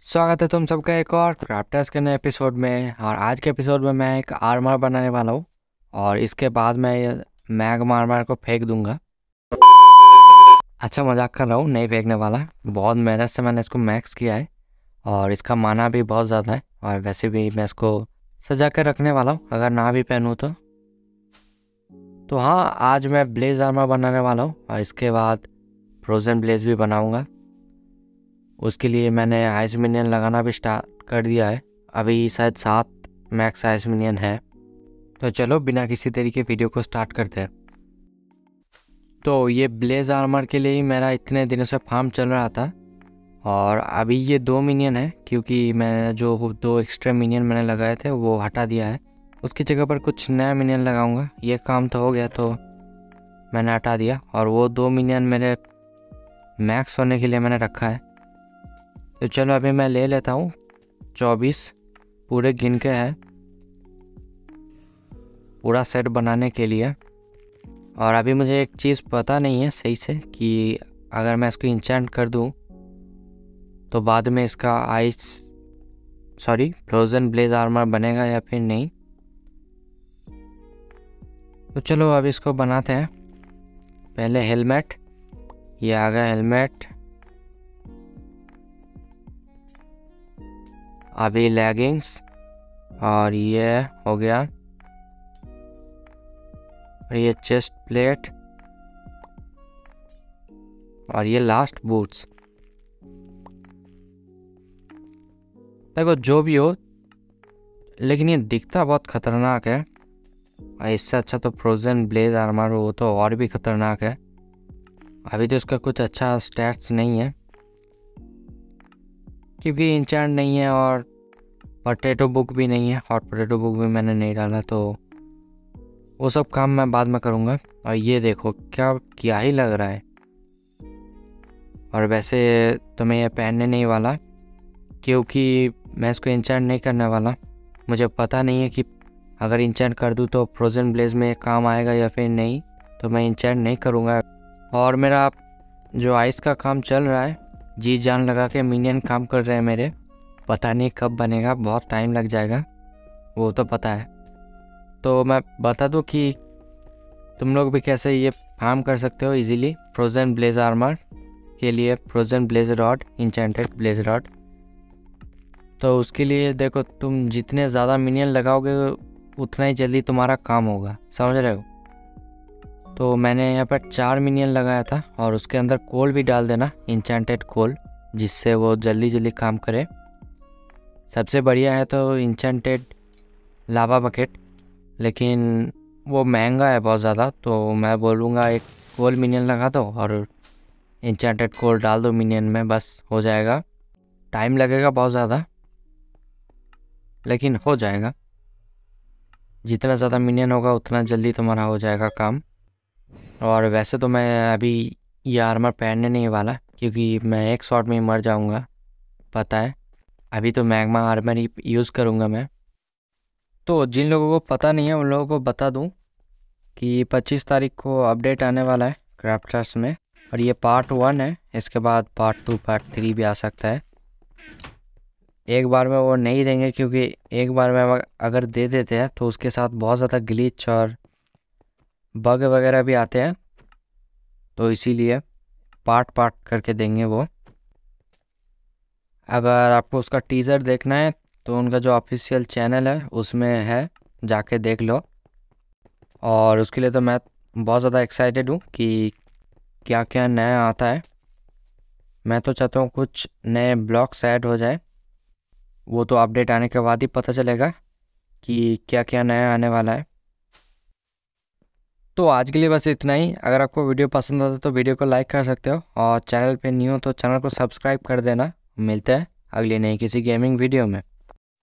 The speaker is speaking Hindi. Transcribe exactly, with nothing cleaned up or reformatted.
स्वागत है तुम सबका एक और क्राफ्टर्स के नए एपिसोड में। और आज के एपिसोड में मैं एक आर्मर बनाने वाला हूँ और इसके बाद मैं ये मैग आर्मर को फेंक दूंगा। अच्छा, मजाक कर रहा हूँ, नहीं फेंकने वाला। बहुत मेहनत से मैंने इसको मैक्स किया है और इसका माना भी बहुत ज़्यादा है। और वैसे भी मैं इसको सजा कर रखने वाला हूँ अगर ना भी पहनूँ तो तो हाँ, आज मैं ब्लेज आर्मर बनाने वाला हूँ और इसके बाद फ्रोज़न ब्लेज भी बनाऊँगा। उसके लिए मैंने आइस मिनियन लगाना भी स्टार्ट कर दिया है। अभी शायद सात मैक्स आइस मिनियन है। तो चलो बिना किसी तरीके वीडियो को स्टार्ट करते हैं। तो ये ब्लेज आर्मर के लिए ही मेरा इतने दिनों से फार्म चल रहा था और अभी ये दो मिनियन है क्योंकि मैं जो दो एक्स्ट्रा मिनियन मैंने लगाए थे वो हटा दिया है। उसकी जगह पर कुछ नया मिनियन लगाऊंगा। ये काम तो हो गया तो मैंने हटा दिया और वो दो मिनियन मेरे मैक्स होने के लिए मैंने रखा है। तो चलो अभी मैं ले लेता हूँ चौबीस पूरे गिन के है पूरा सेट बनाने के लिए। और अभी मुझे एक चीज़ पता नहीं है सही से कि अगर मैं इसको इंचेंट कर दूँ तो बाद में इसका ice sorry frozen blaze armour बनेगा या फिर नहीं। तो चलो अब इसको बनाते हैं। पहले हेलमेट, ये आ गया हेलमेट। अभी लेगिंग्स और ये हो गया। और ये चेस्ट प्लेट और ये लास्ट बूट्स। देखो जो भी हो, लेकिन ये दिखता बहुत खतरनाक है और इससे अच्छा तो फ्रोज़न ब्लेज आर्मर हो तो और भी खतरनाक है। अभी तो इसका कुछ अच्छा स्टैट्स नहीं है क्योंकि इंचेंट नहीं है और पोटैटो बुक भी नहीं है। हॉट पोटैटो बुक भी मैंने नहीं डाला तो वो सब काम मैं बाद में करूँगा। और ये देखो क्या क्या ही लग रहा है। और वैसे तो मैं ये पहनने नहीं वाला क्योंकि मैं इसको इंचेंट नहीं करने वाला। मुझे पता नहीं है कि अगर इंचेंट कर दूँ तो फ्रोज़न ब्लेज में काम आएगा या फिर नहीं, तो मैं इंचेंट नहीं करूँगा। और मेरा जो आइस का काम चल रहा है, जी जान लगा के मिनियन काम कर रहे हैं मेरे। पता नहीं कब बनेगा, बहुत टाइम लग जाएगा, वो तो पता है। तो मैं बता दूं कि तुम लोग भी कैसे ये फार्म कर सकते हो इजीली फ्रोज़न ब्लेज आर्मर के लिए। Frozen blaze rod, enchanted blaze rod. तो उसके लिए देखो, तुम जितने ज़्यादा मिनियन लगाओगे उतना ही जल्दी तुम्हारा काम होगा, समझ रहे हो। तो मैंने यहाँ पर चार मिनियन लगाया था और उसके अंदर कोल भी डाल देना, इंचेंटेड कोल, जिससे वो जल्दी जल्दी काम करे। सबसे बढ़िया है तो इंचेंटेड लावा बकेट, लेकिन वो महंगा है बहुत ज़्यादा। तो मैं बोलूँगा एक कोल मिनियन लगा दो और इंचेंटेड कोल डाल दो मिनियन में, बस हो जाएगा। टाइम लगेगा बहुत ज़्यादा लेकिन हो जाएगा। जितना ज़्यादा मिनियन होगा उतना जल्दी तुम्हारा हो जाएगा काम। और वैसे तो मैं अभी ये आर्मर पहनने नहीं वाला क्योंकि मैं एक शॉट में ही मर जाऊँगा, पता है। अभी तो मैग्मा आर्मर ही यूज़ करूँगा मैं। तो जिन लोगों को पता नहीं है उन लोगों को बता दूं कि पच्चीस तारीख को अपडेट आने वाला है क्राफ्टर्स में। और ये पार्ट वन है, इसके बाद पार्ट टू पार्ट थ्री भी आ सकता है। एक बार में वो नहीं देंगे क्योंकि एक बार में अगर दे देते हैं तो उसके साथ बहुत ज़्यादा ग्लिच और बग वगैरह भी आते हैं, तो इसीलिए पार्ट पार्ट करके देंगे वो। अगर आपको उसका टीज़र देखना है तो उनका जो ऑफिशियल चैनल है उसमें है, जाके देख लो। और उसके लिए तो मैं बहुत ज़्यादा एक्साइटेड हूँ कि क्या क्या नया आता है। मैं तो चाहता हूँ कुछ नए ब्लॉक्स ऐड हो जाए, वो तो अपडेट आने के बाद ही पता चलेगा कि क्या क्या नया आने वाला है। तो आज के लिए बस इतना ही। अगर आपको वीडियो पसंद आता तो वीडियो को लाइक कर सकते हो और चैनल पे न्यू हो तो चैनल को सब्सक्राइब कर देना। मिलते हैं अगली नई किसी गेमिंग वीडियो में।